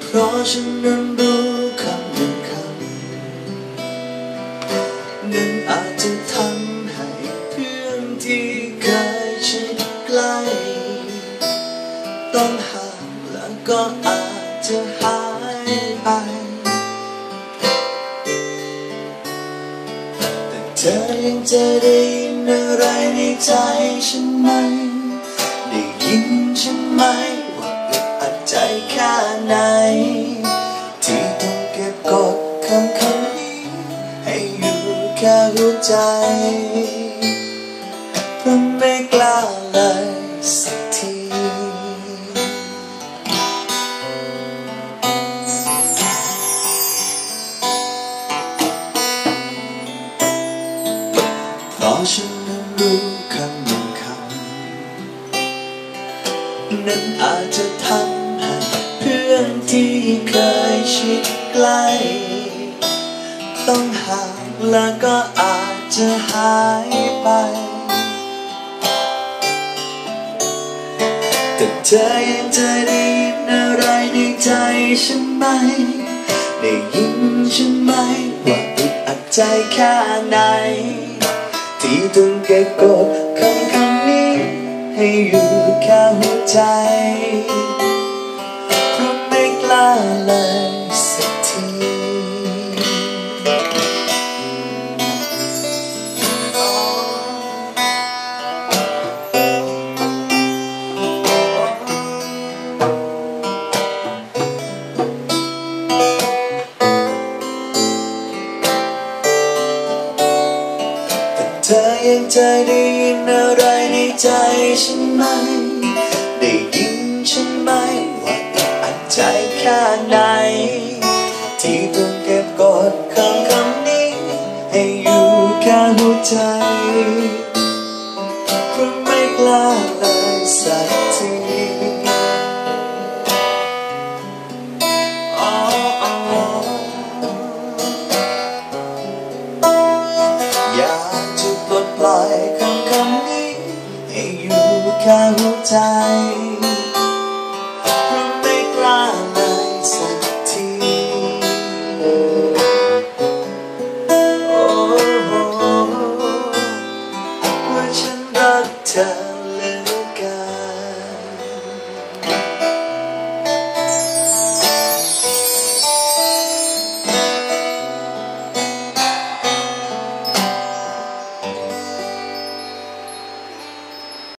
เพราะฉันนั้นรู้คำหนึ่งคำนั้นอาจจะทำให้เพื่อนที่เคยชิดใกล้ต้องห่างแล้วก็อาจจะหายไปแต่เธอยังจะได้ยินอะไรในใจฉันไหมได้ยินฉันไหมว่าอึดอัดใจแค่ไหนที่ต้องเก็บกดคำนี้ให้อยู่แค่หัวใจเพราะไม่กล้าเลยสักทีเพราะฉันนั้นรู้คำหนึ่งคำนั้นอาจจะทำให้เพื่อนที่เคยชิดใกล้ต้องห่างแล้วก็อาจจะหายไปแต่เธอยังจะได้ยินอะไรในใจฉันไหมได้ยินฉันไหมว่าอึดอัดใจแค่ไหนที่ต้องเก็บกดคำนี้ให้อยู่แค่หัวใจเพราะไม่กล้าเลยสักทีเธอยังจะได้ยินอะไรในใจฉันไหมได้ยินฉันไหมว่าอึดอัดใจแค่ไหนที่ต้องเก็บกดคำนี้ให้อยู่แค่หัวใจ